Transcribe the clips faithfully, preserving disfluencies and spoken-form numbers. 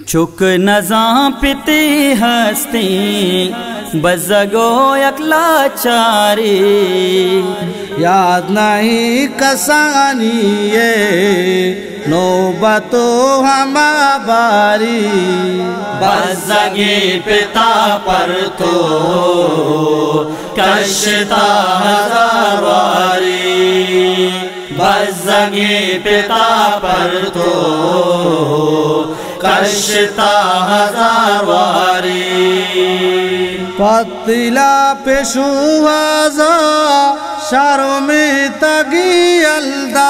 چک نظام پتی ہستی بزگو اکلا چاری یاد نہیں کسانی یہ نوبتو ہما باری بزگی پتا پر تو کشتا ہزار واری بزگی پتا پر تو کشتا ہزار واری پتلا پیشو ہزا شارو میں تگی الدا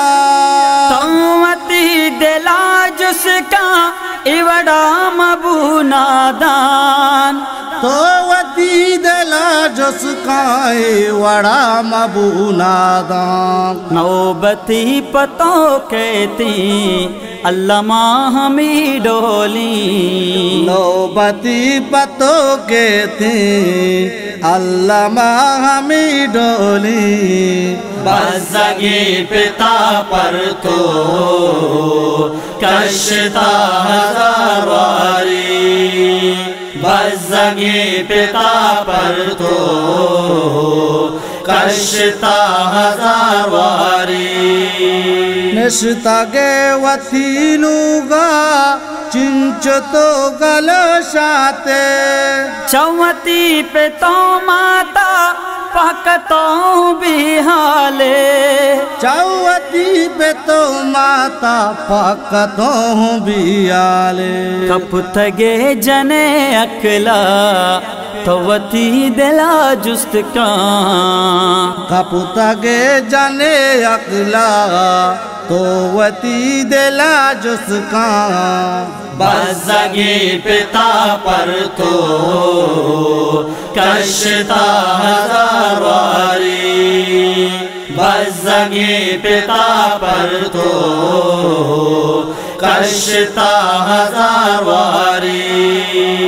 تومتی دلا جس کا ایوڑا مبو نادان توتی دلا جس کا ایوڑا مبو نادان نوبتی پتوں کہتی علامہ ہمیں ڈولی نوبتی پتوں کہتی علامہ ہمیں ڈولی بزگی پتا پر تو کشتا ہزار واری بزگی پتا پر تو کشتا ہزار واری نشتا گے وطینوگا چنچ تو گلشاتے چوتی پہ تو ماتا پاکتوں بھی حالے چوتی پہ تو ماتا پاکتوں بھی آلے کپ تگے جنے اکلا توتی دلا جست کان کپ تگے جنے اکلا توتی دلا جس کان بزگی پتا پر تو کشتا ہزار واری بزگی پتا پر تو کشتا ہزار واری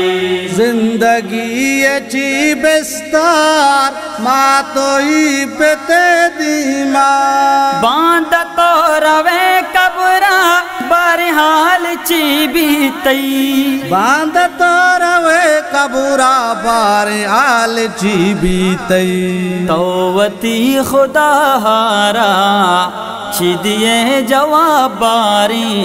زندگی اچھی بستار ماں تو ہی پتے دیما باندھ تو روے قبرہ بارحال چی بھی تی باندھ تو روے قبرہ بارحال چی بھی تی توتی خدا ہارا چی دیے جواب باری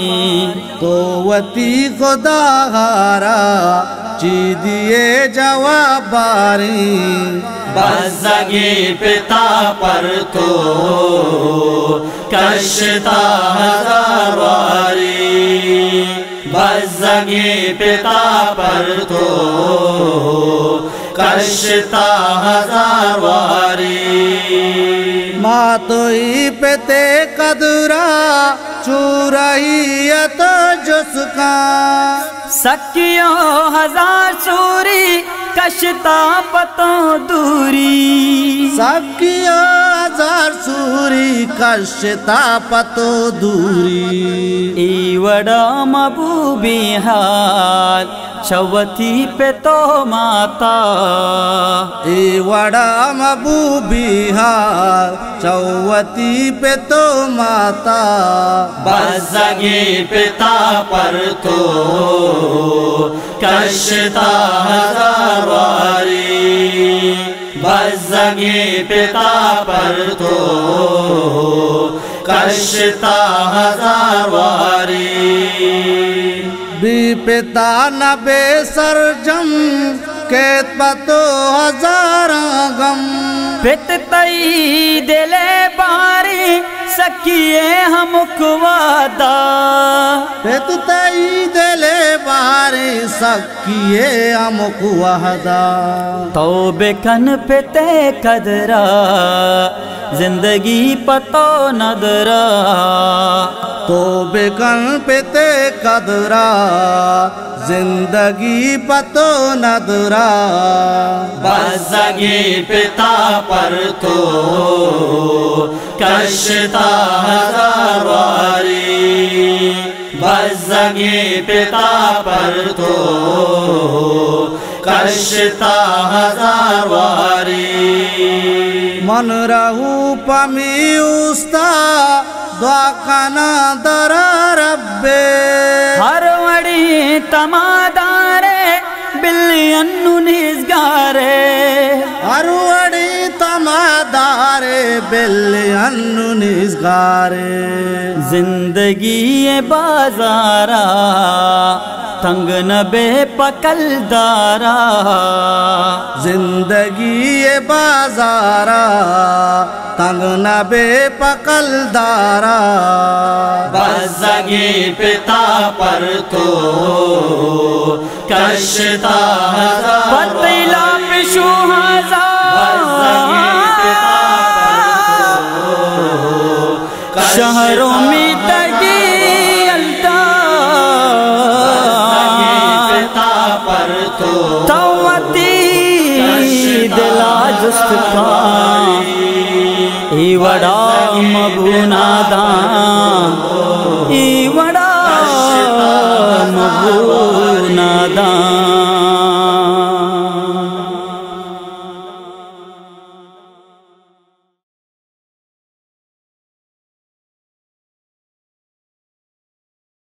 توتی خدا ہارا چی دیے جواب باری بزگی پتا پر تو کشتا ہزار واری بزگی پتا پر تو کشتا ہزار واری ماں تو ہی پتے قدرہ چورائیت جس کا سکیوں ہزار سوری کشتا پتوں دوری سکیوں ہزار سوری کشتا پتوں دوری ایوڑا مبوبی حال چوتی پہ تو ماتا ایوڑا مبوبی حال چوتی پہ تو ماتا بزگی پتا پر تو کشتا ہزار واری بزگی پتا پر تو کشتا ہزار واری بی پتا نہ بے سرجم کیت پتو ہزاراں غم پت تئی دلے باری سکیے ہم کوادا پت تئی دلے باری سکیے ہم کوادا توبے کن پتے قدرہ زندگی پتو ندرہ توبے کن پتے قدرہ زندگی پتو ندرہ بزگی پتا پر تو کشتا ہزار واری بزگی پتا پر تو کشتا ہزار واری من رہو پمی استا دعا کنا در رب ہر وڑی ತಮಾದಾರೆ ಬಿಲ್ಲಿಯನ್ನು ನಿಸ್ಗಾರೆ ಅರುವಡಿ ತಮಾದಾರೆ ಬೆಲ್ಲಿಯನ್ನು ನಿಸ್ಗಾರೆ जिंदगी ये बाजारा तंग न बे पकलदारा जिंदगी ये बाजारा तंग न बे पकलदारा बज़्ज़गी पिता पर तो कशता हजार पतिला पिशु हजार शहरों में तगी अलता पर तो तवती दिला जुस्त ई वड़ा मबुनादा ई वड़ा